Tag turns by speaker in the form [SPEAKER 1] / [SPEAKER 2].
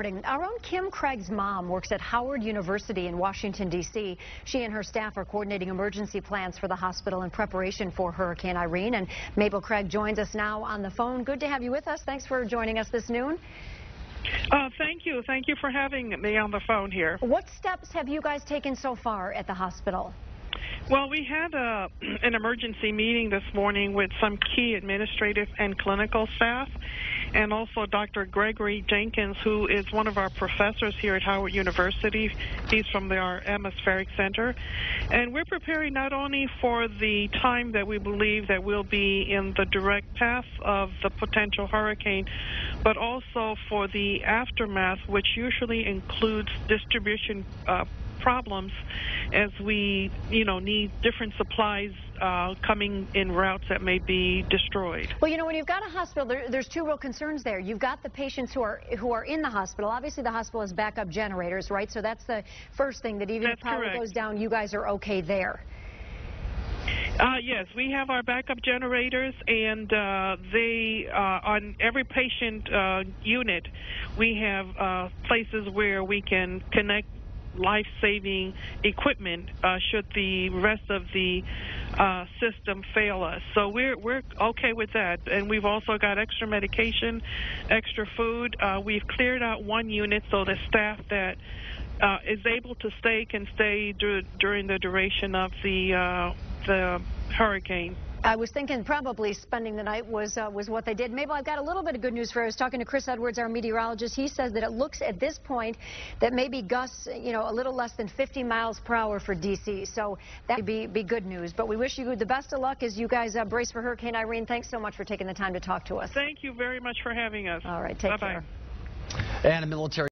[SPEAKER 1] Our own Kim Craig's mom works at Howard University in Washington, D.C. She and her staff are coordinating emergency plans for the hospital in preparation for Hurricane Irene. And Mabel Craig joins us now on the phone. Good to have you with us. Thanks for joining us this noon.
[SPEAKER 2] Thank you. Thank you for having me on the phone here.
[SPEAKER 1] What steps have you guys taken so far at the hospital?
[SPEAKER 2] Well, we had an emergency meeting this morning with some key administrative and clinical staff, and also Dr. Gregory Jenkins, who is one of our professors here at Howard University. He's from our Atmospheric Center. And we're preparing not only for the time that we believe that we'll be in the direct path of the potential hurricane, but also for the aftermath, which usually includes distribution problems as we, need different supplies coming in routes that may be destroyed.
[SPEAKER 1] Well, when you've got a hospital, there's two real concerns there. You've got the patients who are in the hospital. Obviously, the hospital has backup generators, right? So that's the first thing, that even if power goes down, you guys are okay there.
[SPEAKER 2] Yes, we have our backup generators, and they on every patient unit, we have places where we can connect life-saving equipment should the rest of the system fail us. So we're okay with that, and we've also got extra medication, extra food. We've cleared out one unit so the staff that is able to stay can stay during the duration of the hurricane.
[SPEAKER 1] I was thinking probably spending the night was what they did. Mabel, I've got a little bit of good news for you. I was talking to Chris Edwards, our meteorologist. He says that it looks at this point that maybe gusts, a little less than 50 miles per hour for D.C. So that would be good news. But we wish you the best of luck as you guys brace for Hurricane Irene. Thanks so much for taking the time to talk to us.
[SPEAKER 2] Thank you very much for having us.
[SPEAKER 1] All right, take care.
[SPEAKER 3] And a military